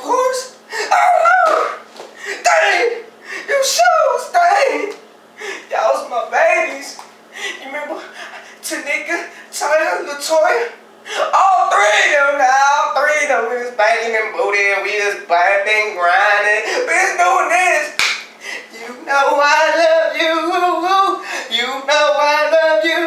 course. Oh no! Dang! Your shoes, dang! That was my babies. You remember Tanika, Taya, LaToya? All three of them now, all three of them. We was banging and booty and we was banging, grinding. We was doing this. You know I love you. You know I love you.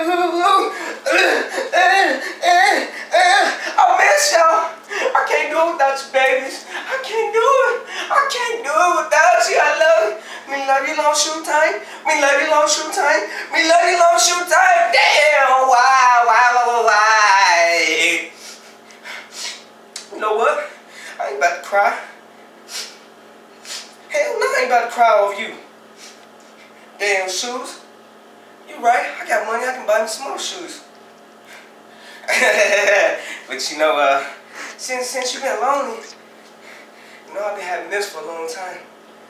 I miss y'all. I can't do it without you, babies. I can't do it. I can't do it without you. I love you. Me love you long shoe time. Me love you long shoe time. Me love you long shoe time. Damn, why? You know what? I ain't about to cry. Hell no, I ain't about to cry over you. Damn shoes. You right, I got money, I can buy me some more shoes. But you know, since you've been lonely, you know I've been having this for a long time.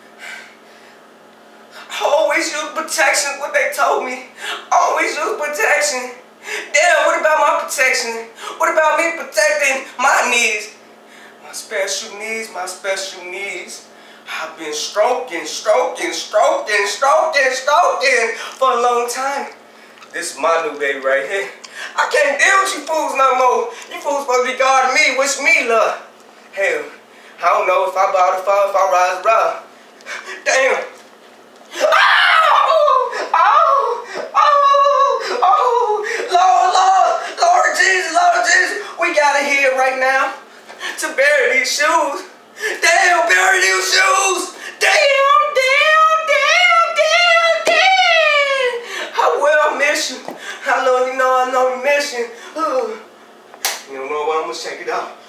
I always use protection, what they told me. Always use protection. Damn, what about my protection? What about me protecting my needs? My special needs, my special needs. I've been stroking for a long time. This is my new baby right here. I can't deal with you fools no more. You fools supposed to be guarding me. Wish me luck. Hell, I don't know if I bow to fall, if I rise above. Damn. Lord Jesus, we gotta hear right now to bury these shoes. Damn, bury these shoes. Damn. How well I miss you. I know you miss you. You don't know what, I'm gonna shake it out.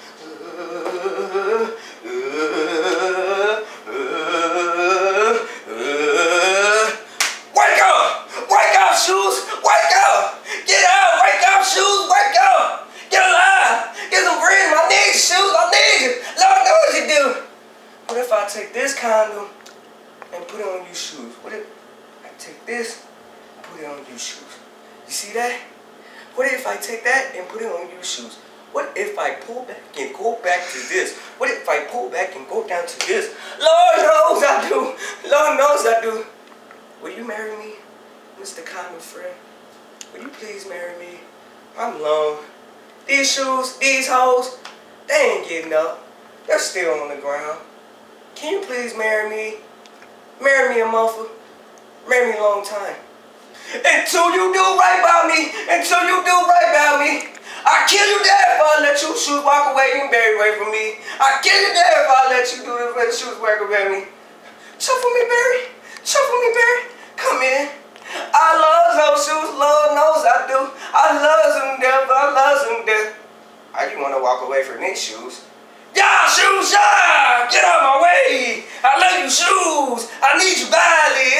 Wake up, shoes! Wake up! Get out! Wake up, shoes! Wake up! Get alive! Get some breathing! I need you, shoes! I need you! Lord knows you do! What if I take this condom and put it on you shoes? What if I take this and put it on you shoes? You see that? What if I take that and put it on you shoes? What if I pull back and go back to this? What if I pull back and go down to this? Lord knows I do! Lord knows I do! Will you marry me, Mr. Common Friend? Will you please marry me? I'm alone. These shoes, these hoes, they ain't getting up. They're still on the ground. Can you please marry me? Marry me a motherfucker. Marry me a long time. Until you do right by me. Until you do right by me. I kill you dead if I let you shoes walk away and bury away from me. I kill you dead if I let you do this when the shoes walk away from me. Shuffle me, Barry. Shuffle me, Barry. Come in. I love those shoes. Lord knows I do. I love them death. I love them death. How you want to walk away from these shoes? Y'all shoes, y'all! Get out of my way! I love you shoes! I need you badly!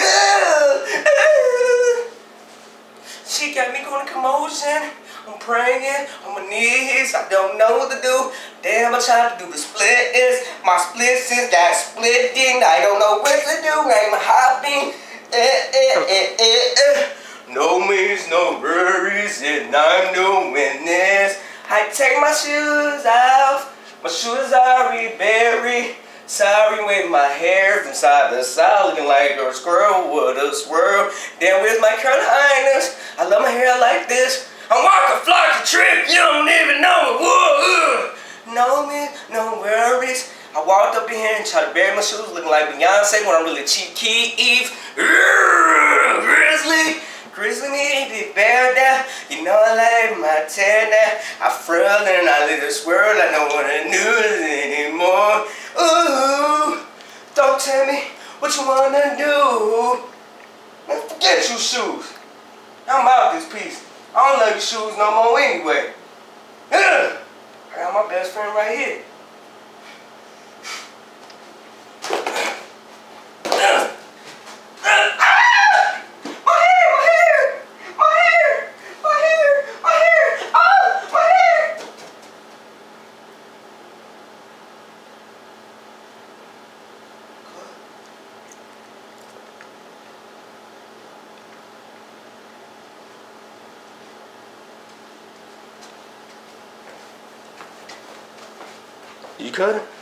She got me going to commotion. I'm praying on my knees. I don't know what to do. Damn, I tried to do the splits. My splits got splitting. I don't know what to do. I'm hopping. No means no worries, and I'm doing this. I take my shoes off. My shoes are buried. Sorry with my hair from side to side, looking like a squirrel with a swirl. Then with my curly highness, I love my hair like this. I'm walking flock a trip, you don't even know it. Whoa, no me, no worries. I walked up in here and tried to bury my shoes, looking like Beyonce when I'm really cheap key Eve. Grizzly me, big bear down. You know I like my tan now. I frill and I let it swirl. I don't want to do it anymore. Ooh, don't tell me what you want to do. Man, forget you shoes. I'm out this piece. I don't love your shoes no more anyway. I got my best friend right here. You cut it?